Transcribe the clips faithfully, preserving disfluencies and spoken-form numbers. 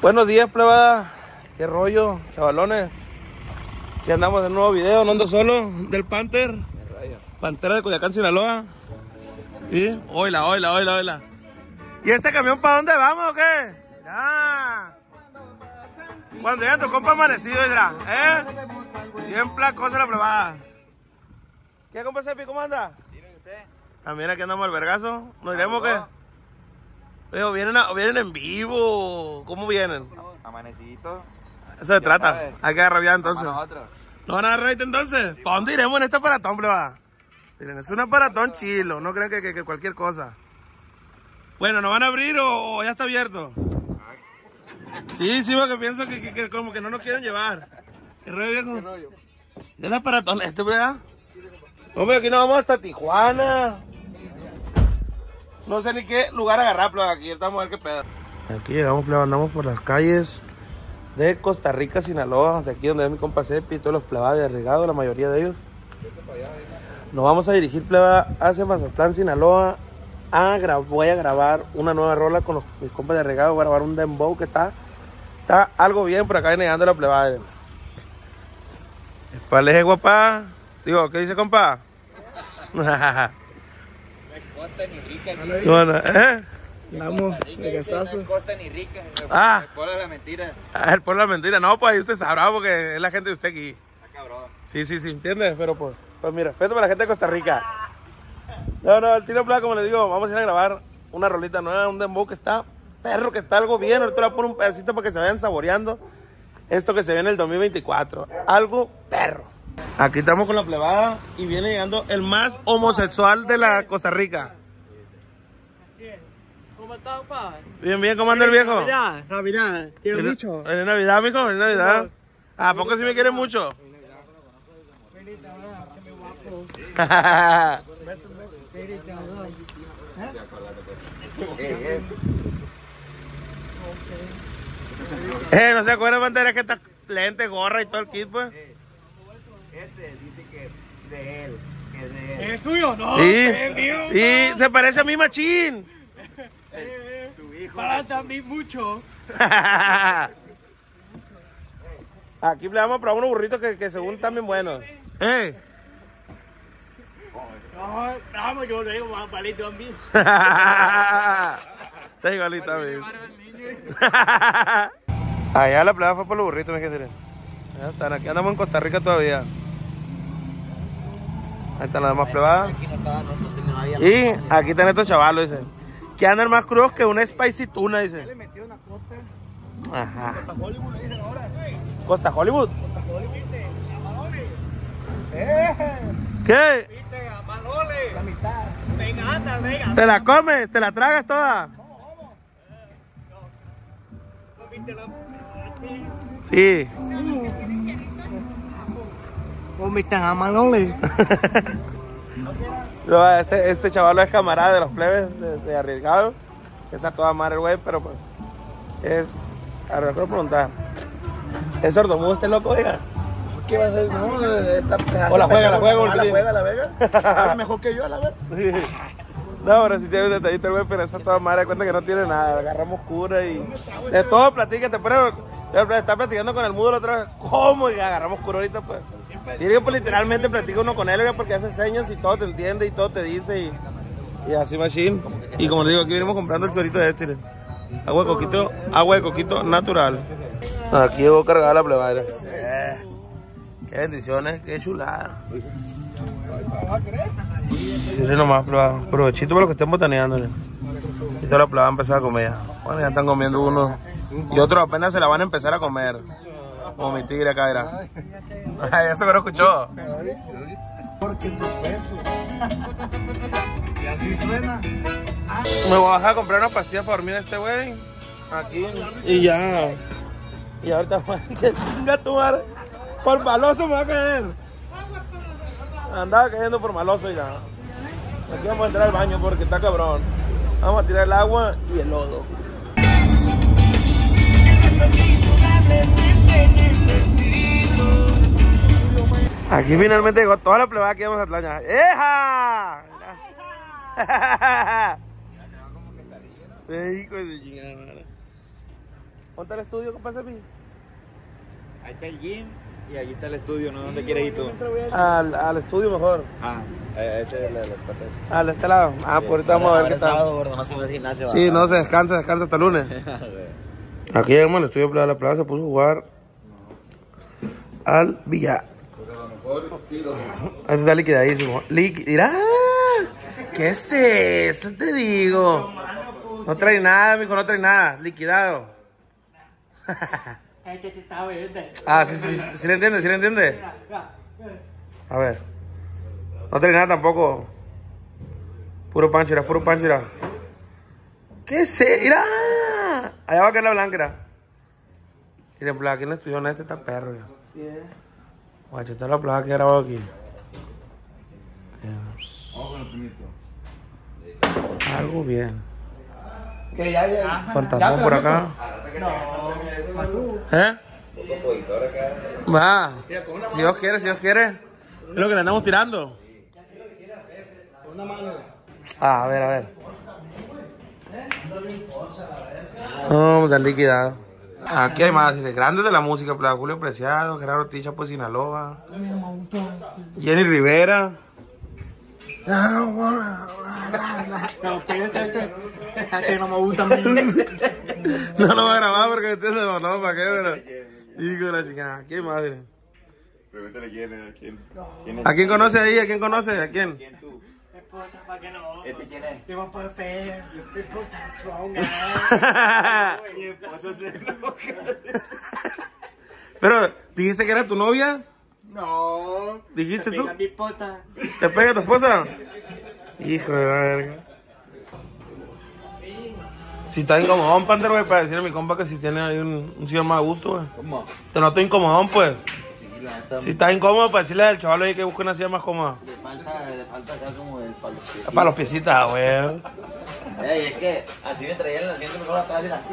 Buenos días, plebada. Qué rollo, chavalones. Aquí andamos en un nuevo video, no ando solo, del Panther. Pantera de Culiacán, Sinaloa. Y, oila, oila, oila, oila. ¿Y este camión para dónde vamos o qué? Mirá. Cuando llega tu compa amanecido, Hidra, ¿eh? Bien placosa la plebada. ¿Qué, compa Sepi? ¿Cómo anda? Miren usted. Ah, mira, aquí andamos al vergazo. ¿Nos iremos o qué? Pero vienen, a, vienen en vivo. ¿Cómo vienen? Amanecito. Eso se trata. Sabes. Hay que agarrar ya entonces. Nosotros. ¿No van a agarrar ahorita entonces? ¿Para dónde iremos en este aparatón, pleba? Miren, es un aparatón chilo. No crean que, que, que cualquier cosa. Bueno, ¿nos van a abrir o, o ya está abierto? Sí, sí, porque pienso que, que, que como que no nos quieren llevar. ¿Qué rollo, viejo? ¿Qué rollo? ¿Es el aparatón este, pleba? Hombre, aquí nos vamos hasta Tijuana. No sé ni qué lugar agarrar, pleba. Aquí estamos a ver qué pedo. Aquí llegamos, pleba. Andamos por las calles de Costa Rica, Sinaloa. De aquí donde es mi compa Sepi y todos los plebados de Regado, la mayoría de ellos. Nos vamos a dirigir, pleba, hacia Mazatlán, Sinaloa. A voy a grabar una nueva rola con los, mis compas de Regado. Voy a grabar un dembow que está, está algo bien por acá viene llegando la plebada. Espaleje, guapa. Digo, ¿qué dice, compa? Costa ni rica. Bueno, ¿eh? Vamos, de casazo. No costa ni rica. Ah. El pueblo de la mentira. Ah, el pueblo de la mentira. No, pues ahí usted sabrá porque es la gente de usted aquí. Está cabrón. Sí, sí, sí, ¿entiendes? Pero pues, pues mira, respeto para la gente de Costa Rica. No, no, el tiro plata, como les digo, vamos a ir a grabar una rolita nueva, un dembow que está, perro, que está algo bien. Ahorita le voy a poner un pedacito para que se vayan saboreando esto que se ve en el dos mil veinticuatro. Algo perro. Aquí estamos con la plebada y viene llegando el más homosexual de la Costa Rica. ¿Cómo estás, pa? Bien, bien, ¿cómo anda el viejo? Navidad, Navidad, ¿tienes ¿Feliz- mucho? ¿Feliz Navidad, mijo? ¿Feliz Navidad? ¿A poco sí me quieren mucho? Feliz Navidad, qué guapo. Besos, besos. Feliz Navidad. Eh, ¿no se acuerdan, Pantera, que esta lente, gorra y todo el kit, pues? Este dice que de él. Que de él. ¿Es tuyo? No, Sí. es mío. Y se parece a mí, machín. Eh, Tu hijo. Para también mucho. Aquí le vamos a probar unos burritos que, que según están bien buenos. ¿Eh? No, vamos, yo le digo más palito a mí. Está igualito a mí. Allá la playa fue por los burritos, me quedé. Ya están, aquí andamos en Costa Rica todavía. Ahí están las demás plebadas. Aquí no estaba, no, no tenía nadie. Y aquí están estos chavalos, dicen. Que andan más crudos que una spicy tuna, dice. Le metió una costa. Ajá. Costa Hollywood le dicen ahora. ¿Costa Hollywood? Costa Hollywood, viste. Amalones. Eh. ¿Qué? Viste, Amalones. La mitad. Venga, anda, venga. ¿Te la comes? ¿Te la tragas toda? ¿Viste la... Sí. ¿Cómo están Amalones? No, este, este chaval es camarada de los plebes de, de Arriesgado. Es a toda madre el güey, pero pues es... A ver, quiero preguntar. ¿Es sordomudo este loco, oiga? ¿Qué va a hacer? No, esta... O la juega, la juega, Ah, la sí. juega, la vega. Habla mejor que yo, a la vega. Sí. No, pero si tiene un detallito el güey, pero esa toda madre cuenta que no tiene nada. Agarramos cura y... De todo platícate, pero... Está platicando con el mudo la otra vez. ¿Cómo? Y agarramos cura ahorita, pues. Sí, digo, pues literalmente platico uno con él, güey, porque hace señas y todo te entiende y todo te dice y... Y así, machine. Y como le digo, aquí venimos comprando el chorrito de este. ¿eh? Agua de coquito, agua de coquito natural. Aquí llegó cargada la plebada. Eh, qué bendiciones, qué chulada. Miren nomás, plebada. Provechito para los que estén botaneando. ¿eh? Y toda la plebada va a empezar a comer ya. Bueno, ya están comiendo unos. Y otros apenas se la van a empezar a comer. Como mi tigre acá era. Ay, eso que no escuchó. Porque tus besos. Y así suena. Me voy a bajar a comprar una pastilla para dormir a este güey. Aquí. Y ya. Y ahorita, que chinga tu madre. Por maloso me va a caer. Andaba cayendo por maloso ya. Aquí vamos a entrar al baño porque está cabrón. Vamos a tirar el agua y el lodo. Aquí finalmente llegó toda la plebada que vamos a Atlanta. ¡Eja! Hijo de su chingada madre. ¿Dónde está el estudio, compa Sepi? Ahí está el gym y allí está el estudio, ¿no? ¿Dónde quieres ir tú? Al, al estudio mejor. Ah, ese es el de Al de este lado. Ah, pues ahorita vamos a ver qué tal. sábado, gordo, no se va al gimnasio. Sí, no, se descansa, descansa hasta el lunes. Aquí llegamos al estudio de la plaza, se puso a jugar al billar. Este está liquidadísimo. Liqui Mirá, ¿qué es eso? Te digo. No trae nada, mijo, no trae nada. Liquidado. Ah, sí, sí, sí, sí le entiende, sí le entiende. A ver. No trae nada tampoco. Puro pancho, era puro pancho, era. ¿Qué es eso? Mira. Allá va a caer la blanca. Miren, aquí en el estudio este está perro. Guacho, esta es la placa que he grabado aquí. Algo bien. Que ya, ya. Fantasma por acá. ¿Eh? Va. Si Dios quiere, si Dios quiere. Es lo que le andamos tirando. Ah, a ver, a ver. No, está liquidado. Aquí hay más, grandes de la música, Plaza Julio Preciado, Gerardo Ticha, pues Sinaloa, Jenny Rivera. No, pero este, este, este no me gusta a mí. No lo voy a grabar porque este se mandó para qué, pero. Hijo de la chingada, ¿a quién madre? Pregúntale quién es, quién. ¿A quién conoce ahí? ¿A quién conoce? ¿A quién? ¿Quién tú? ¿Para qué no? ¿Este quién es? Yo voy a poder feo. Mi esposa es chonga. Mi esposa se enoja. Pero, ¿dijiste que era tu novia? No. ¿Dijiste me tú? pega mi esposa. ¿Te pega tu esposa? Hijo de la verga. Si está incomodón, Panther, güey, para decirle a mi compa que si tiene ahí un, un sillón más a gusto, güey. ¿Cómo? Te noto incomodón, pues. Sí, la neta. Si está incómodo, para decirle al chaval ahí que busque una silla más cómoda. Le falta, le falta acá como el para los pies. Para los piecitas, güey. Ey, es que así me traían el asiento mejor atrás y la...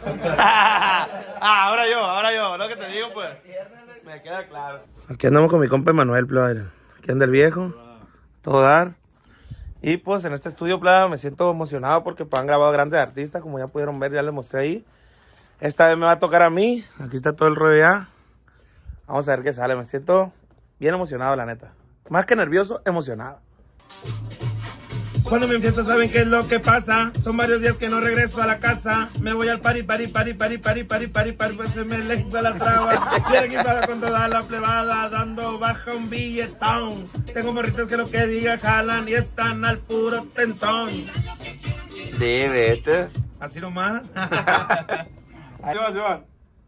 Ah, ahora yo, ahora yo. Lo que te digo, pues. Me queda claro. Aquí andamos con mi compa Emanuel, playa. Aquí anda el viejo. Todo dar. Y pues en este estudio, playa, me siento emocionado porque pues, han grabado grandes artistas, como ya pudieron ver, ya les mostré ahí. Esta vez me va a tocar a mí. Aquí está todo el rollo ya. Vamos a ver qué sale. Me siento bien emocionado, la neta. Más que nervioso, emocionado. Cuando me empiezo, ¿saben qué es lo que pasa? Son varios días que no regreso a la casa. Me voy al party, party, party, party, party, party, party, party, pues se me lengua la traba. Quiero equipada con toda la plebada, dando baja un billetón. Tengo morritos que lo que diga jalan y están al puro tentón. Debe, este. Así nomás. Ahí va, se va.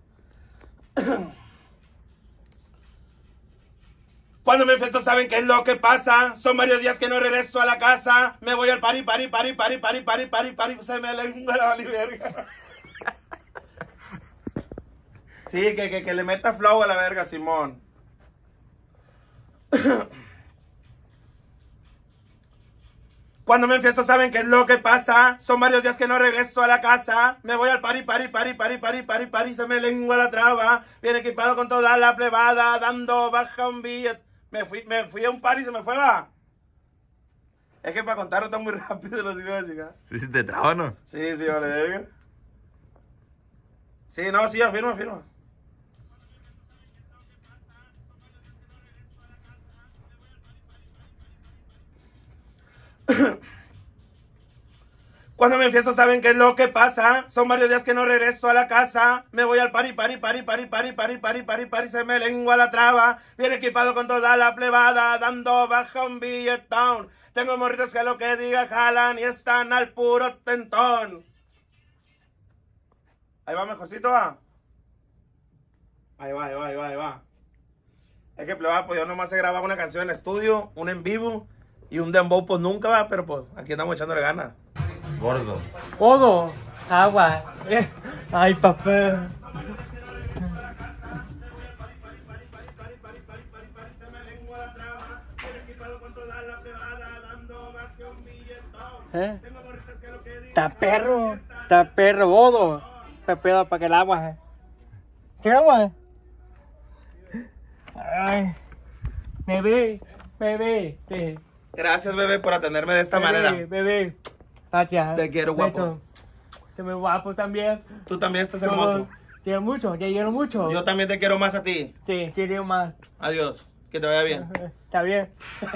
Cuando me enfiesto, ¿saben qué es lo que pasa? Son varios días que no regreso a la casa. Me voy al party, party, party, party, party, party, party, party. Se me lengua la verga. Sí, que, que, que le meta flow a la verga, Simón. Cuando me enfiesto, ¿saben qué es lo que pasa? Son varios días que no regreso a la casa. Me voy al party, party, party, party, party, party, party. Se me lengua la traba. Bien equipado con toda la plebada, dando baja un billete. Me fui, me fui a un party y se me fue, va. Es que para contarlo está muy rápido los hijos de chica. Sí, sí, te traba, ¿no? Sí, sí, vale, verga. Sí, no, sí, afirma, afirma. Cuando me enfiesto, ¿saben qué es lo que pasa? Son varios días que no regreso a la casa. Me voy al party, party, party, party, party, party, party, party, party. Se me lengua la traba. Bien equipado con toda la plebada, dando baja un billetón. Tengo morritos que lo que diga jalan y están al puro tentón. Ahí va mejorcito, va. Ahí va, ahí va, ahí va, ahí va. Es que plebada, pues yo nomás he grabado una canción en estudio, una en vivo y un dembow, pues nunca va, pero pues aquí estamos echándole ganas. Gordo. Gordo. Agua. Ay, papá. ¿Eh? Está perro. Está perro, bodo. Te pedo para que el agua. ¿Eh? ¿Qué agua? Ay. Bebé. Bebé. Sí. Gracias, bebé, por atenderme de esta Bebé, manera. Bebé. Gracias. Te quiero, guapo. Beto. Te muy guapo también. Tú también estás Todos. hermoso. Quiero mucho, te quiero mucho. Yo también te quiero más a ti. Sí, te quiero más. Adiós. Que te vaya bien. Está bien.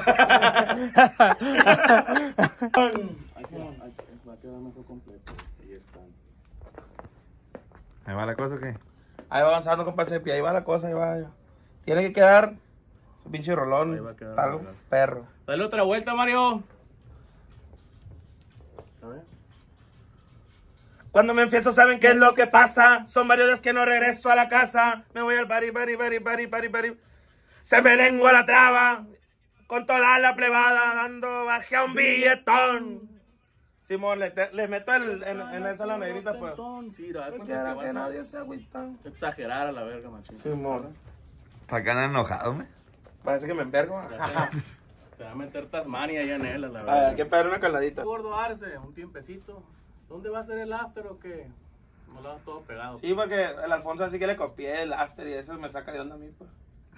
¿Ahí va la cosa o qué? Ahí va avanzando, compa Cepi. Ahí va la cosa, ahí va. Tiene que quedar su pinche rolón. Ahí va a quedar, Algo ahí va a quedar. perro. Dale otra vuelta, Mario. A ver. Cuando me enfiesto, ¿saben qué es lo que pasa? Son varios días que no regreso a la casa. Me voy al bari, bari, bari, bari, bari, bari. Se me lengua la traba. Con toda la plebada dando baje a un billetón. Simón, le, te- le meto el, en, en esa la negrita, pues. Sí, da No cuenta quiero que que vas nadie a se agüita. exagerar a la verga, machín. Simón. ¿Para qué andan enojados, me? Parece que me envergo. Se va a meter Tasmania allá en él, a la A verdad. ver, hay que pegar una caladita. Gordo Arce, un tiempecito. ¿Dónde va a ser el after o qué? No lo todo pegado. Sí, porque el Alfonso así que le copié el after y eso me saca de onda a mí, pues.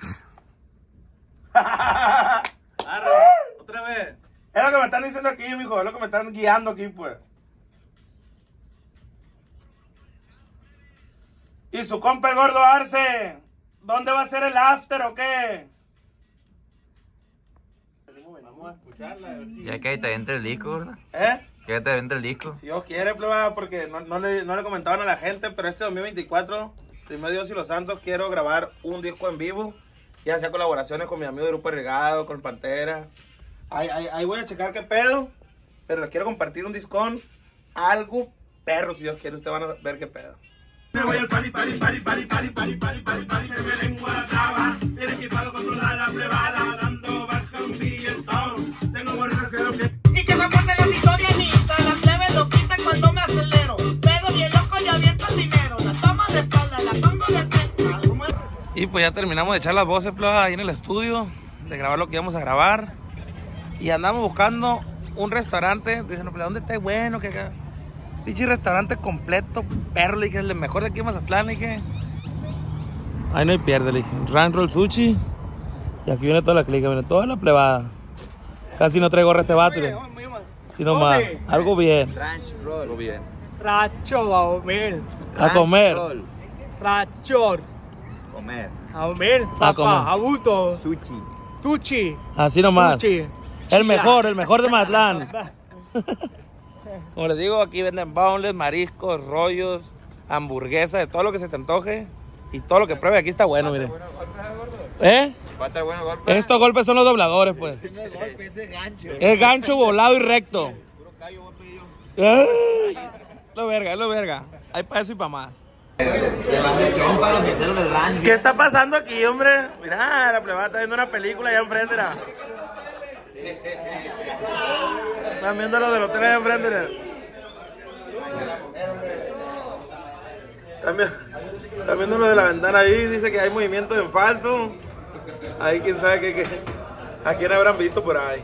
Arre, otra vez. Es lo que me están diciendo aquí, mijo. Es lo que me están guiando aquí, pues. Y su compa el gordo Arce. ¿Dónde va a ser el after o qué? Vamos a escucharla, a ver si... Ya que ahí te vende el disco, ¿verdad? ¿Eh? Que te vende el disco. Si Dios quiere, plebada, porque no, no, le, no le comentaban a la gente, pero este dos mil veinticuatro, primero Dios y los santos, quiero grabar un disco en vivo. Ya sea colaboraciones con mi amigo de Grupo Regado, con Pantera. Ahí, ahí, ahí voy a checar qué pedo, pero les quiero compartir un discón. Algo perro, si Dios quiere, ustedes van a ver qué pedo. Me voy al party, party, party, party, party, party, party, party, party, se me lengua la traba, bien equipado con toda la plebada, dando baja un billetón, tengo morritas que lo que... Y que se pone la historia lista, la plebe lo quita cuando me acelero. Pedo bien loco y aviento el dinero, la tomo de espalda, la pongo de frente. Y pues ya terminamos de echar las voces, plebada, ahí en el estudio, de grabar lo que íbamos a grabar. Y andamos buscando un restaurante, dicen, no, pero ¿dónde está bueno? Que acá... Pinche restaurante completo, perro, le dije, el mejor de aquí en Mazatlán, le dije. Ahí no hay pierde, le dije. Ranch Roll Sushi. Y aquí viene toda la clica, viene toda la plebada. Casi no traigo gorra este vato, le. Si no más, algo bien. Ranch roll. Algo bien. Racho, a comer. A comer. Roll. Rachor. Comer. A comer, A papá, comer. abuto. Sushi. Tuchi. Así nomás. Tuchi. El mejor, el mejor de Mazatlán. Como les digo, aquí venden boneless, mariscos, rollos, hamburguesas, de todo lo que se te antoje. Y todo lo que pruebe aquí está bueno, miren. ¿Eh? Falta el bueno golpe. Estos golpes son los dobladores, pues. Es gancho volado y recto. Ay, lo verga, es lo verga. Hay para eso y para más. Se van de chompa los meseros del ranch. ¿Qué está pasando aquí, hombre? Mirá, la plebada está viendo una película allá enfrente, mira. Están viendo lo del hotel allá enfrente, mira. Están vi- están viendo lo de la ventana ahí, dice que hay movimiento en falso. Ahí quién sabe qué, qué. ¿A quién habrán visto por ahí?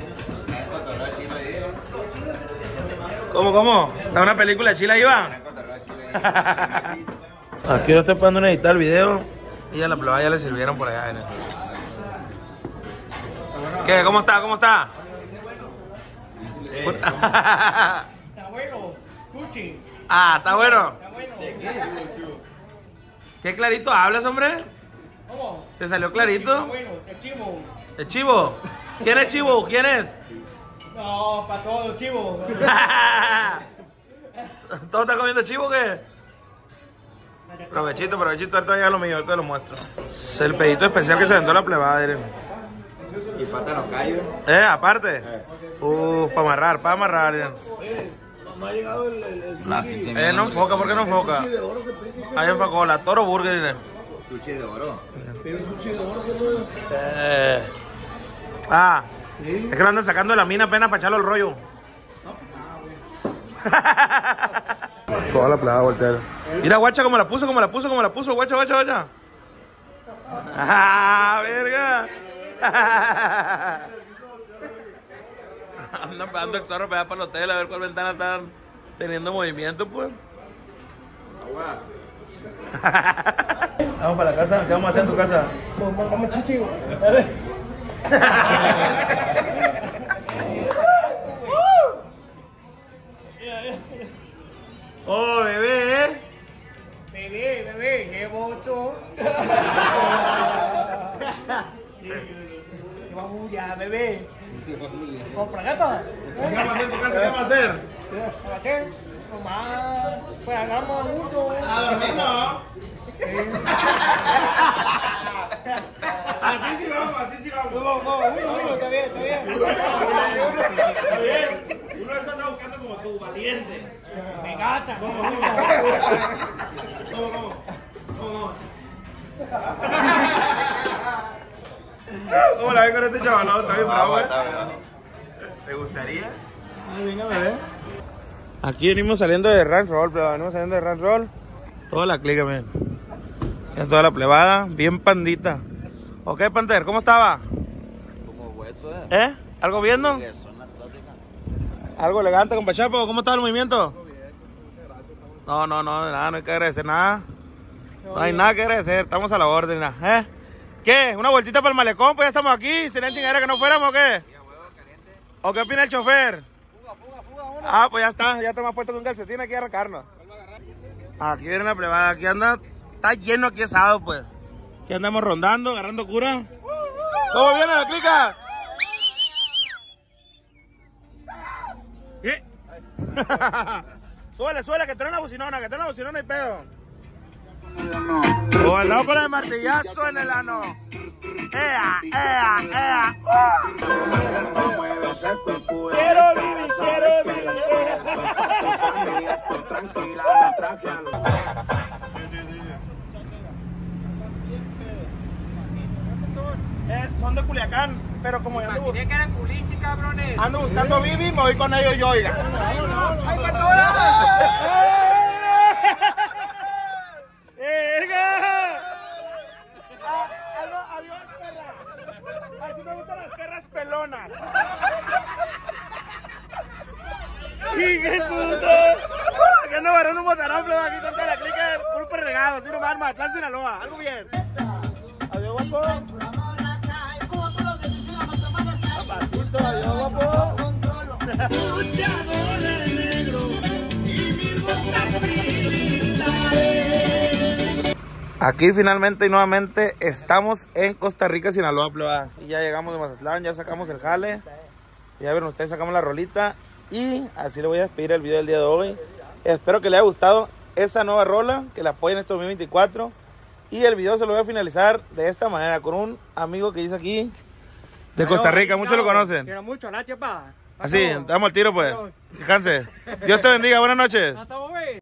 ¿Cómo, cómo? ¿Está una película de Chile ahí va? Aquí yo estoy esperando en editar el video y a la plebada ya le sirvieron por allá. ¿No? ¿Qué? ¿Cómo está? ¿Cómo está? Está bueno, Tuchi. Ah, está bueno. ¿Qué clarito hablas, hombre? ¿Cómo? ¿Te salió clarito? Bueno, el chivo. ¿El chivo? ¿Quién es chivo? ¿Quién es? No, para todo, chivo. ¿Todo está comiendo chivo o qué? Provechito, provechito, ahorita ya lo mío, ahorita lo muestro. Es el pedito especial que se vendó la plebada, miren. Y faltan los callos. Eh, aparte. Uh, para amarrar, para amarrar, miren. No, aquí Eh, no enfoca, ¿por qué no enfoca? Ahí enfocó la Toro Burger, miren. Sushi de oro. Eh. Ah, es que lo andan sacando de la mina apenas para echarlo al rollo. Toda la plata voltear. Mira, guacha, como la puso, como la puso, como la puso, guacha, guacha, guacha. ¡Ah, verga! Andan pegando el zorro para allá para el hotel a ver cuál ventana están teniendo movimiento, pues. Vamos para la casa, ¿qué vamos a hacer en tu casa? Vamos, chichi. Oh, bebé. Bebé, bebé. ¿Con proyectos? ¿Qué vamos a hacer en tu casa? ¿Qué vamos a hacer? ¿Para qué? Nomás, pues hagamos mucho. ¿A dormir no? Así sí vamos, así sí vamos. No, no, uno, uno, está bien, está bien. Está bien. Uno de esos anda buscando como tú, valiente. Me gata. ¿Cómo, cómo? ¿Cómo, cómo? ¿Cómo? ¿Cómo la ven con este chaval? No, está bien bravo, ¿eh? ¿Te gustaría? Ay, venga, a ver. Aquí venimos saliendo de Ranch Roll, plebada. Venimos saliendo de Ranch Roll. Toda la clica, miren. Ya toda la plebada, bien pandita. Ok, Panther, ¿cómo estaba? Como hueso, ¿eh? ¿Eh? ¿Algo viendo? Que son las exóticas. ¿Algo elegante, compa Chapo? ¿Cómo estaba el movimiento? No, no, no, nada, no hay que agradecer nada. No hay nada que agradecer, estamos a la orden, nada. ¿Eh? ¿Qué? ¿Una vueltita para el malecón? Pues ya estamos aquí. ¿Serían chingadera que no fuéramos o qué? ¿O qué opina el chofer? Fuga, fuga, fuga, una. Ah, pues ya está, ya te me has puesto con un calcetín aquí a arrancarnos. Aquí viene la plebada, aquí anda, está lleno aquí asado, pues. Aquí andamos rondando, agarrando cura. ¿Cómo viene la clica? ¿Qué? Súbele, súbele, que trae una bocinona, que trae una bocinona y pedo. O andamos con el martillazo en el ano. ¡Ea, ea, ea! ¡Quiero vivir, quiero vivir! Eh, son de Culiacán, pero como ya ando, que eran culichi, cabrones. ando buscando Bibi, me voy con ellos yo, oiga. ¡Ay, patora! ¡Verga! Ah, algo- Adiós, perra. Así me gustan las perras pelonas. ¡Hijo puto! Aquí ando agarrando un botarón, pleba, aquí con toda la clica, puro perregado, así nomás, Mazatlán, Sinaloa. Algo bien. Adiós, guapo. Papacito, adiós, guapo. Aquí finalmente y nuevamente estamos en Costa Rica, Sinaloa, pleba. Y ya llegamos de Mazatlán, ya sacamos el jale. Ya ven ustedes, sacamos la rolita. Y así le voy a despedir el video del día de hoy. Espero que les haya gustado esa nueva rola, que la apoyen este dos mil veinticuatro. Y el video se lo voy a finalizar de esta manera, con un amigo que dice aquí de Costa Rica, muchos lo conocen. Quiero mucho, la chepa. Así, damos el tiro pues. Fíjense. Dios te bendiga, buenas noches.